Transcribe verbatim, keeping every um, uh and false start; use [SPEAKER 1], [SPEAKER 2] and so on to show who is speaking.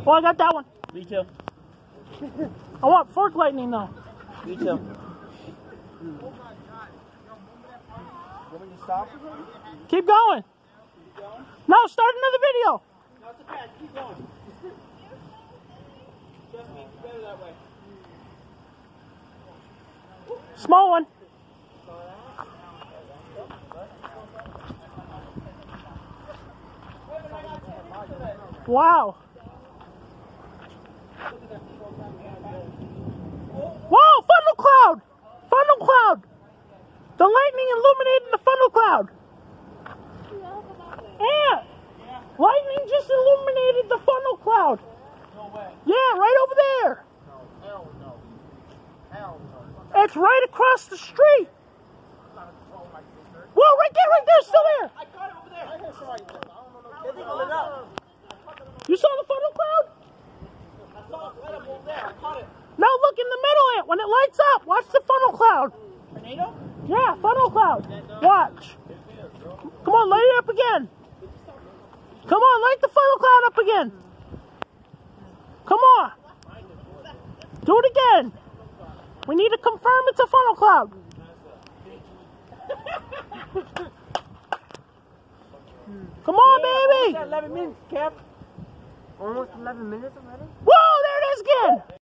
[SPEAKER 1] Oh, I got that one.
[SPEAKER 2] Me too.
[SPEAKER 1] I want fork lightning though.
[SPEAKER 2] Me too. Want me to stop?
[SPEAKER 1] Keep going.
[SPEAKER 2] Keep going?
[SPEAKER 1] No, start another video.
[SPEAKER 2] No, it's okay. Keep going. Trust me, it's better that way.
[SPEAKER 1] Small one. Wow. Whoa, funnel cloud! Funnel cloud! The lightning illuminated the funnel cloud. Yeah. Lightning just illuminated the funnel cloud.
[SPEAKER 2] No way.
[SPEAKER 1] Yeah, right over there.
[SPEAKER 2] No, hell no. Hell no.
[SPEAKER 1] It's right across the street. Whoa, right there, right there, still there.
[SPEAKER 2] I got it over there. I saw it. I don't know. Lit up.
[SPEAKER 1] You saw the funnel cloud?
[SPEAKER 2] I saw it light up over there. I caught it.
[SPEAKER 1] Now look in the middle, Ant. When it lights up, watch the funnel cloud.
[SPEAKER 2] Tornado?
[SPEAKER 1] Yeah, funnel cloud. Watch. Come on, light it up again. Come on, light the funnel cloud up again. Come on. Do it again. We need to confirm it's a funnel cloud. Come on, baby.
[SPEAKER 2] eleven minutes, Kev. Almost eleven minutes already?
[SPEAKER 1] Whoa, there it is again.